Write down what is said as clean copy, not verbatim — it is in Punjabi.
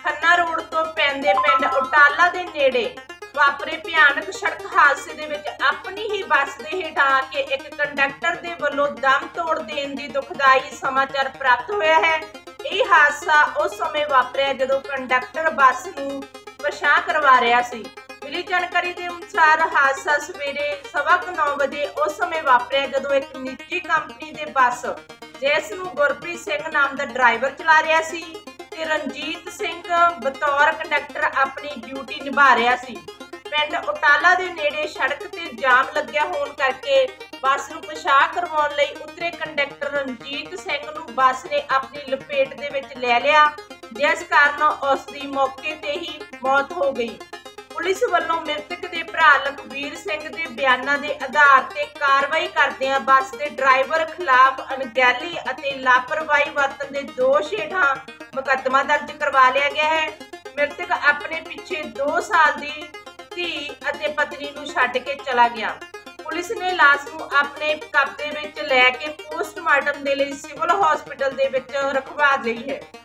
ਖੰਨਾ ਰੋਡ ਤੋਂ ਪੈਂਦੇ ਪਿੰਡ ਉਟਾਲਾ ਦੇ ਨੇੜੇ ਵਾਪਰੇ ਭਿਆਨਕ ਸੜਕ ਹਾਦਸੇ ਦੇ ਵਿੱਚ ਆਪਣੀ ਹੀ ਬੱਸ ਦੇ ਹੇਠ ਆ ਕੇ ਇੱਕ ਕੰਡਕਟਰ ਦੇ ਵੱਲੋਂ ਦਮ ਤੋੜ ਦੇਣ ਦੀ ਦੁਖਦਾਈ ਸਮਾਚਾਰ ਪ੍ਰਾਪਤ ਹੋਇਆ ਹੈ। ਇਹ ਹਾਦਸਾ ਉਸ ਸਮੇਂ ਵਾਪਰਿਆ ਜਦੋਂ ਕੰਡਕਟਰ ਬੱਸ ਨੂੰ ਪਛਾਣ ਕਰਵਾ ਰਿਹਾ ਸੀ। ਮਿਲੀ ਜਾਣਕਾਰੀ ਦੇ ਅਨੁਸਾਰ ਹਾਦਸਾ ਸਵੇਰੇ 9:15 ਵਜੇ ਉਸ ਸਮੇਂ ਵਾਪਰਿਆ ਜਦੋਂ ਇੱਕ ਨਿੱਜੀ ਕੰਪਨੀ ਦੇ ਬੱਸ ਜਿਸ ਨੂੰ ਗੁਰਪ੍ਰੀਤ ਸਿੰਘ ਨਾਮ ਦਾ ਡਰਾਈਵਰ ਚਲਾ ਰਿਹਾ ਸੀ ਤੇ ਰਣਜੀਤ ਸਿੰਘ ਬਤੌਰ ਕੰਡਕਟਰ ਆਪਣੀ ਡਿਊਟੀ ਨਿਭਾ ਰਿਹਾ ਸੀ। ਪਿੰਡ ਉਟਾਲਾ ਦੇ ਨੇੜੇ ਸੜਕ ਤੇ ਜਾਮ ਲੱਗਿਆ ਹੋਣ ਕਰਕੇ ਬੱਸ ਨੂੰ ਪਛਾਣ ਕਰਵਾਉਣ ਲਈ ਉਤਰੇ ਕੰਡਕਟਰ ਰਣਜੀਤ ਸਿੰਘ ਨੂੰ ਬੱਸ ਨੇ ਆਪਣੀ ਲਪੇਟ ਦੇ ਵਿੱਚ ਲੈ ਲਿਆ, ਜਿਸ ਕਾਰਨ ਉਸ ਦੀ ਮੌਕੇ ਤੇ ਹੀ ਮੌਤ ਹੋ ਗਈ। ਪੁਲਿਸ ਵੱਲੋਂ ਮ੍ਰਿਤਕ ਦੇ ਭਰਾ ਲਖਵੀਰ ਸਿੰਘ ਦੇ ਬਿਆਨਾਂ ਦੇ ਆਧਾਰ ਤੇ ਕਾਰਵਾਈ ਕਰਦਿਆਂ ਬੱਸ ਦੇ ਡਰਾਈਵਰ ਖਿਲਾਫ ਅਣਗਹਿਲੀ ਅਤੇ ਲਾਪਰਵਾਹੀ ਵਰਤਣ ਦੇ ਦੋਸ਼ ਹੇਠਾਂ ਮੁਕੱਦਮਾ ਦਰਜ ਕਰਵਾ ਲਿਆ ਗਿਆ ਹੈ। ਮ੍ਰਿਤਕ ਆਪਣੇ ਪਿੱਛੇ 2 ਸਾਲ ਦੀ ਧੀ ਅਤੇ ਪਤਨੀ ਨੂੰ ਛੱਡ ਕੇ ਚਲਾ ਗਿਆ। ਪੁਲਿਸ ਨੇ ਲਾਸ਼ ਨੂੰ ਆਪਣੇ ਕਬਜ਼ੇ ਵਿੱਚ ਲੈ ਕੇ ਪੋਸਟਮਾਰਟਮ ਦੇ ਲਈ ਸਿਵਲ ਹਸਪਤਾਲ ਦੇ ਵਿੱਚ ਰਖਵਾ ਲਈ ਹੈ।